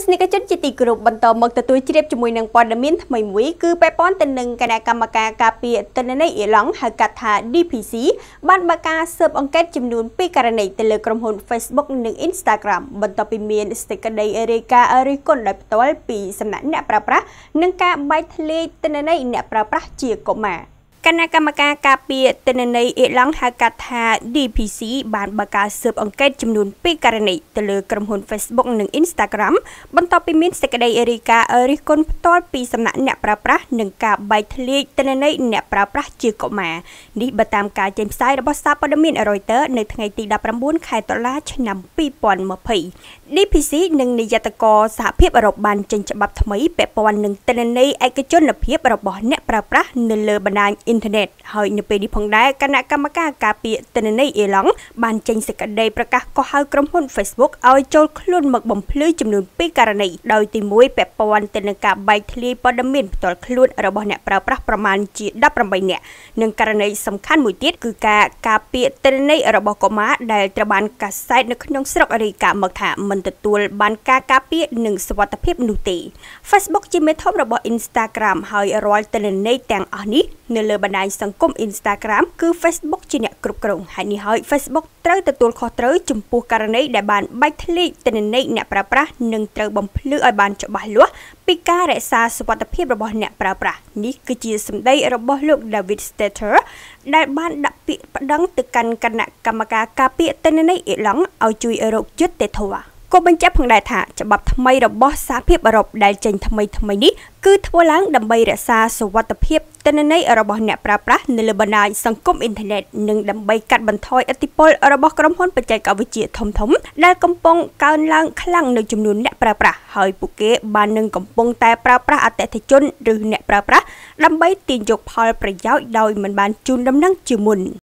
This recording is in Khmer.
នេះក៏ជាទីក្រុមបន្តមកទទួលជ្រាបជាមួយនឹងព័ត៌មានថ្មីមួយគឺពាក់ព័ន្ធទៅនឹងគណៈកម្មការការពារទិន្នន័យអេឡង់ហៅកាត់ថា DPC បានបើកការស៊ើបអង្កេតចំនួន2ករណីទៅលើក្រុមហ៊ុន Facebook និង Instagram បន្ទាប់ពីមានសេចក្តីរាយការណ៍រិះគន់ដោយផ្ទាល់ពីសំណាក់អ្នកប្រើប្រាស់និងការបែកធ្លាយទិន្នន័យអ្នកប្រើប្រាស់ជាកុមារគណៈកម្មការការពារទិន្នន័យអេឡង់ហៅកាត់ថា DPC បានបើកការស៊ើបអង្កេតចំនួន2ករណីទៅលើក្រុមហ៊ុន Facebook និង Instagram បន្ទាប់ពីមានសេចក្តីរាយការណ៍រិះគន់ផ្ទាល់ពីសំណាក់អ្នកប្រើប្រាស់និងការបែកធ្លាយទិន្នន័យអ្នកប្រើប្រាស់ជាកុមារនេះបើតាមការចេញផ្សាយរបស់សារព័ត៌មាន Reuters នៅថ្ងៃទី19 ខែតុលាឆ្នាំ2020 DPC និងនាយកសហភាពអឺរ៉ុបបានចេញច្បាប់ថ្មីពាក់ព័ន្ធនឹងទិន្នន័យឯកជនភាពរបស់អ្នកប្រើប្រាស់នៅលើបណ្ដាញអ៊ីនធឺណិតហើយនៅពេលនេះផងដែរគណៈកម្មការការពារទិន្នន័យអេឡង់បានចេញសេចក្តីប្រកាសកោះហៅក្រុមហ៊ុន Facebook ឲ្យចូលខ្លួនមកបំភ្លឺចំនួន2ករណីដោយទី1ពាក់ព័ន្ធទៅនឹងការបែកធ្លាយព័ត៌មានផ្ទាល់ខ្លួនរបស់អ្នកប្រើប្រាស់ប្រមាណជា18នាក់និងករណីសំខាន់មួយទៀតគឺការពារទិន្នន័យរបស់កុមារដែលត្រូវបានកាសែតនៅក្នុងស្រុករាយការណ៍មកថាមិនទទួលបានការការពារនិងសុវត្ថិភាពនោះទេ Facebook ជាមេធំរបស់ Instagram ហើយរាល់ទិន្នន័យទាំងអស់នេះនៅលើបណ្ដាញសង្គម Instagram គឺ Facebook ជាអ្នកគ្រប់គ្រងហើយនេះហើយ Facebook ត្រូវទទួលខុសត្រូវចំពោះករណីដែលបានបែកធ្លាយទិន្នន័យអ្នកប្រើប្រាស់និងត្រូវបំភ្លឺឲ្យបានច្បាស់លាស់ពីការរក្សាសុវត្ថិភាពរបស់អ្នកប្រើប្រាស់នេះគឺជាសម្ដីរបស់លោក David Stater ដែលបានដាក់ពាក្យប្តឹងទៅកាន់គណៈកម្មការការពារទិន្នន័យអេឡង់ឲ្យជួយរកយុត្តិធម៌ក៏បញ្ជាក់ផងដែរថាច្បាប់ថ្មីរបស់សហភាពអឺរ៉ុបដែលចេញថ្មីនេះគឺធ្វើឡើងដើម្បីរក្សាសុវត្ថិភាពទិន្នន័យរបស់អ្នកប្រើប្រាស់នៅលើបណ្ដាញសង្គមអ៊ីនធឺណិតនិងដើម្បីកាត់បន្ថយឥទ្ធិពលរបស់ក្រុមហ៊ុនបច្ចេកវិទ្យាធំដែលកំពុងកើនឡើងខ្លាំងនៅចំនួនអ្នកប្រើប្រាស់ហើយពួកគេបាននឹងកំពុងតែប្រើប្រាស់អតិថិជនឬអ្នកប្រើប្រាស់ដើម្បីទាញយកផលប្រយោជន៍ដោយមិនបានជូនដំណឹងជាមុន